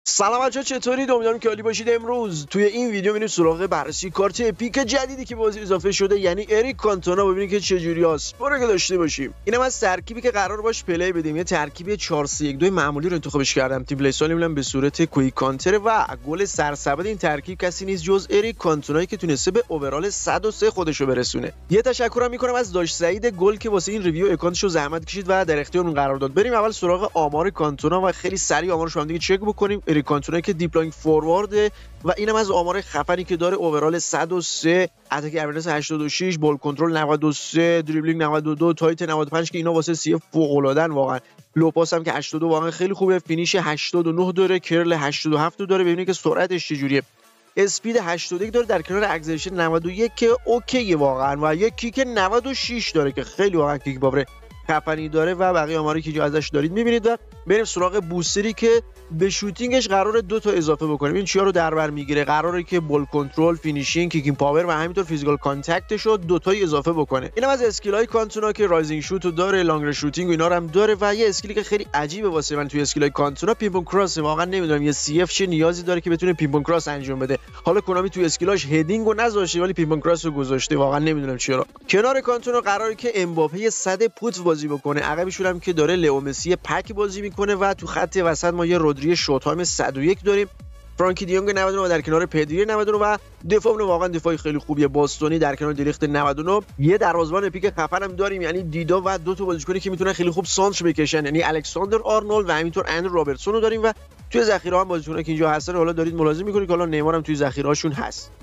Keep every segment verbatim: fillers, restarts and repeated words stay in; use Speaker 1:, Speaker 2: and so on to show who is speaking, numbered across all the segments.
Speaker 1: سلام بچه‌ها، چطورید؟ امیدوارم که عالی باشید. امروز توی این ویدیو می‌بینید سراغ بررسی کارت اپیک جدیدی که بازی اضافه شده، یعنی اریک کانتونا. ببینید که چه جوری است. برو که داشته باشیم. اینم از ترکیبی که قرار باش پلی بدیم. یه ترکیب چهار سه یک دو معمولی رو انتخابش کردم. تیم پلی سال می‌بینم به صورت کویک کانتر و گل سرسبد این ترکیب کسی نیست جز اریک کانتونایی که تونسته به اوورال صد و سه خودش رو برسونه. یه تشکرم می‌کنم از داش سعید گل که واسه این ریویو اکانتش رو زحمت کشید و در اختیارمون قرار داد. بریم اول سراغ آمار کانتونا و خیلی سریع آمارش رو هم دیگه چک بکنیم. اریک کانتونا که دیپلاینگ فوروارد و اینم از آمار خفنی که داره. اوورال صد و سه، اتک اورنس هشتاد و شش، بال کنترل نود و سه، دریبلینگ نود و دو، تایت نود و پنج که اینا واسه سی اف فوق‌العاده‌ن واقعا. لو پاس هم که هشتاد و دو واقعا خیلی خوبه. فینیش هشتاد و نه داره، کرل هشتاد و هفت داره. ببینید که سرعتش چجوریه. اسپید هشتاد و یک داره در کنار اکسلریشن نود و یک که اوکیه واقعا و یک کیک نود و شش داره که خیلی واقعا کیک باور خفنی داره و بقیه آماری که ازش دارید می‌بینید. و بریم سراغ بوستری که به شوتینگش قراره دو تا اضافه بکنیم. این چیا رو در بر میگیره؟ قراره که بال کنترل، فینیشینگ، کیکینگ پاور و همینطور فیزیکال کانتکتش رو دو تایی اضافه بکنه. اینم از اسکیل‌های کانتونا که رایزینگ شوت رو داره، لانگ شوتینگ و اینا رو هم داره. و یه اسکیلی که خیلی عجیبه واسه من توی اسکیل‌های کانتونا پیمپون کراس. واقعا نمیدونم یه سی اف چه نیازی داره که بتونه پیمپون کراس انجام بده. حالا کنامی توی اسکیلاش هدینگ رو نذاشته ولی پیمپون کراس رو گذاشته. واقعا نمیدونم چرا. کنار کانتونا قراره که امباپه صد پوت بازی بکنه. عقبش هم که داره لئو مسی پک بازی میکنه و تو خط وسط ما یه رودری شوتایم صد و یک داریم. فرانکی دیونگ نود و نه در کنار پدری نود و نه و دفاعمون واقعا دفاعی خیلی خوبیه. باستونی در کنار دلیخت نود و نه. یه دروازه‌بان اپیک خفن هم داریم، یعنی دیدا و دو تا بازیکنی که میتونن خیلی خوب سانتر بکشن، یعنی الکساندر آرنولد و همینطور اندرو رابرتسون رو داریم. و توی ذخیره هم بازیکنایی که اینجا هستن حالا دارید ملاحظه میکنید که حالا نیمار هم توی ذخیره‌هاشون هست.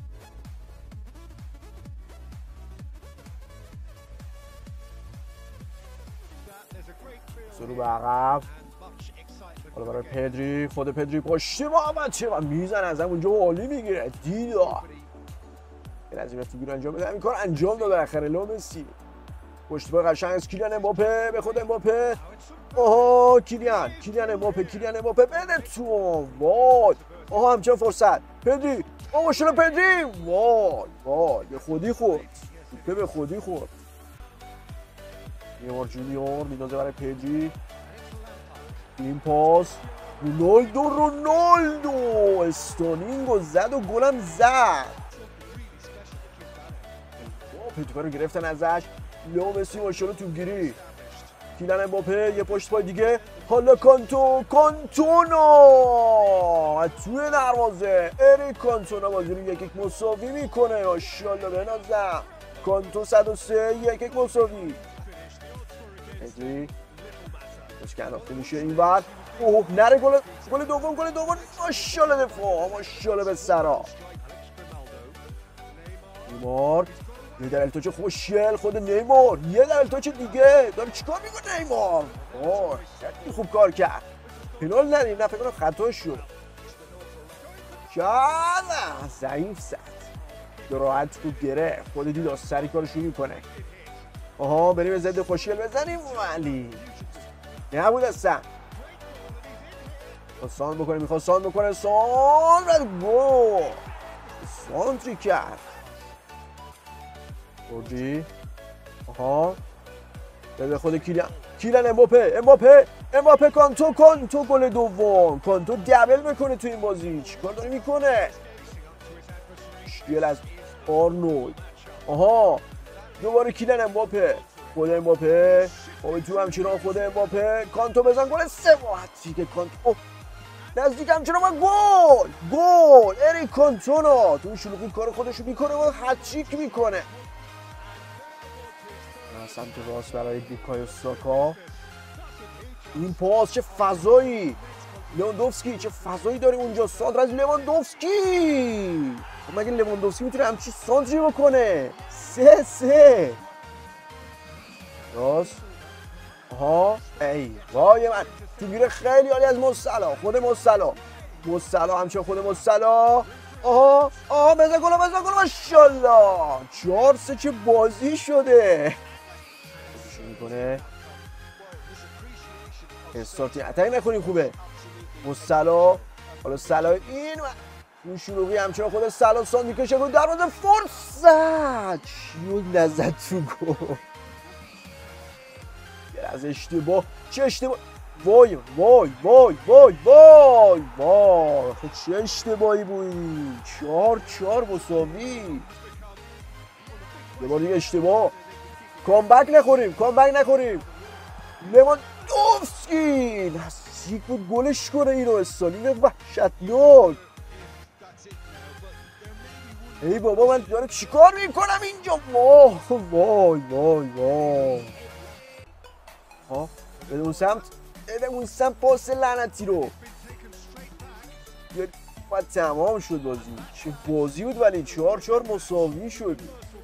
Speaker 1: سرو به عقب، حالا برای پدری، خود پدری پشتی محمد چه میزن از اونجا و عالی میگیره. دیدا این از این فیگور انجام بده، همین کار انجام داد آخر لو مسی. پشت به قشنگ از کیلیان امباپه به خود امباپه. آها کیلیان کیلیان امباپه کیلیان امباپه بده تو. وای آها همچنان فرصت پدری. آها ماشاءالله پدری. وای وای به خودی خورد، به خودی خورد. نیمار جونیور میدازه برای پدری. این پاس رونالدو رونالدو استونینگ و زد و گلم زد. پدری رو گرفتن ازش. لئو مسی ماشاءالله تو گیری. کیلیان امباپه یه پشت پای دیگه. حالا کانتو کانتونا توی دروازه. اریک کانتونا بازی رو یک یک مساوی میکنه. ماشاءالله بنازم. کانتو صد و سه یک یک مساوی. پدری که انداخته میشه اینور. اوه نره گل گل دوم گل دوم. ماشاءالله دفاع، ماشاءالله به سرا. نیمار یه در التوچ خوشگل. خود نیمار یه در التوچ دیگه داره چیکار میکنه نیمار. اوه خیلی خوب کار کرد. پنال ندیم، نه فکر کنم خطا شد. چاله ضعیف زد، راحت خوب گرفت. خود دیدا سری کارو شروع میکنه. آها بریم ضد خوشگل بزنیم ولی نبود اصلا. سان بکنه، میخواد سان بکنه. سان و گل سانتری کرد. بردی. آها به خود کیلیان کیلیان امباپه امباپه امباپه کانتو کانتو گل دوم. کانتو دبل میکنه تو این بازی. چیکار داره میکنه؟ شیل از آرنولد. آها دوباره کیلیان امباپه. خود امباپه خب تو همچنان خود امباپه. کانتو بزن گل سوم که کانتو نزدیک همچنان و گل گل. اریک کانتونا تو شلوغی کار خودشو میکنه و هتریک میکنه. سمت راست برای بیکایو ساکا. این پاس چه فضایی. لواندوفسکی چه فضایی داره اونجا. سانتر از لواندوفسکی. خب مگه لواندوفسکی میتونه همچین سانتری بکنه؟ سه سه راست. آها ای وای من تو گیره خیلی عالی از مصلا. خود مصلا مصلا همچنان خود مصلا. آها آها بزن گل بزن گل. ماشاءالله چهار سه چه بازی شده. چی میکنه؟ استارتی اتک نکنیم خوبه. مصلا حالا سلا این اون شلوغی همچنان خود سلا سان میکشه گل. دروازه فرصت چیو نزد تو گل. از اشتباه چه اشتباه. وای وای وای وای وای وای خب چه اشتباهی بودی. چهار چهار مساوی. یه بار دیگه اشتباه. کامبک نخوریم کامبک نخوریم. لواندوفسکی نزدیک بود گلش کنه اینو. استالین وحشتناک. ای بابا من دارم چیکار میکنم اینجا. وای وای وای وای. ها بده اون سمت بده اون سمت پاس لعنتی رو. باید تمام شد بازی. چه بازی بود ولی چهار چهار مساوی شد.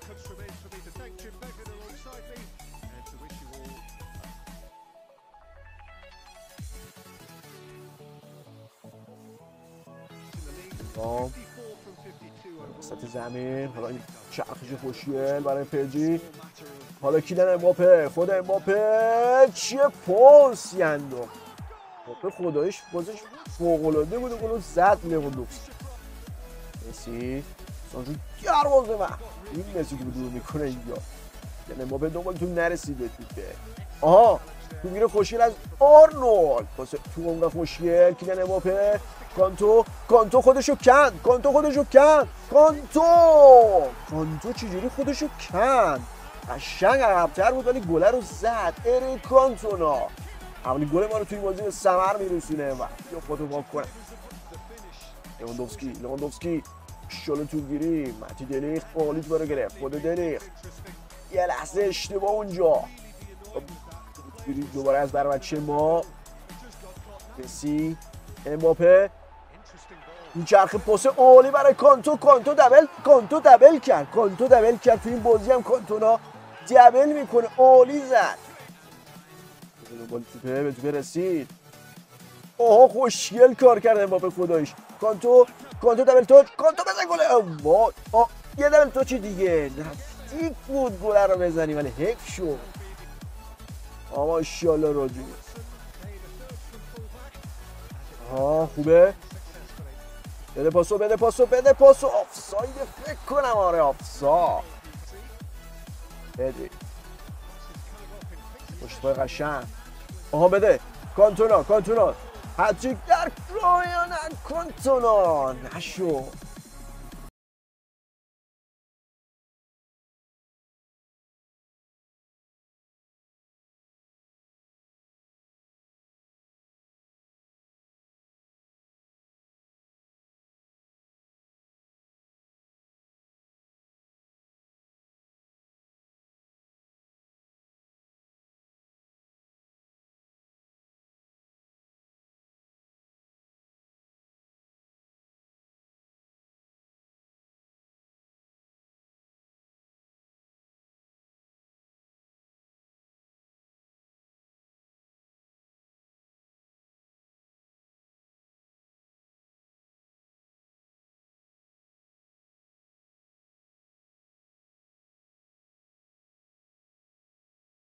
Speaker 1: وسط زمین حالا این چرخش خوشگل برای پجی. حالا کیلن امباپه خود امباپه چه پاسی انداخت. امباپه خداییش بازش فوق‌العاده بود و گل زد. لواندوفسکی مسی سانجو دروازه من این مسی رو دور میکنه اینجا. کیلن امباپه دنبالتون نرسید به توپه. آها تو میره خوشگل از آرنولد. واسه تو اونجا خوشگل کیلن امباپه. کانتو کانتو خودشو کند. کانتو خودشو کند. کانتو کانتو چجوری خودشو کند. قشنگ عقب‌تر بود ولی گله رو زد. اریک کانتونا اولین گل ما رو توی بازی به ثمر میرسونه و یا خودو واک کنه. لواندوفسکی لواندوفسکی شل توپگیری. متی دلیخ عالیت برو گرفت. خود دلیخ یه لحظه اشتباه اونجا. دوباره از بر بچه ما مسی امباپه. این چرخ پاس عالی برای کانتو. کانتو دبل کانتو دبل کرد. کانتو دبل کرد تو این بازی هم کانتونا دبل میکنه. عالی زد. بال توپه به توپه رسید. آها خوشگل کار کرد امباپه خداییش. کانتو کانتو دبل تاچ. کانتو بزن گل. آه یه دبل تاچ دیگه. نزدیک بود گل رو بزنی ولی حیف شد. آه ماشاءالله راجی. آه خوبه. بده پاسو بده پاسو بده پاسو. آفساید فکر کنم. آره آفساید. بده پشت پای قشنگ. آها بده کانتونا کانتونا هتریک در رایان کانتونا نشو.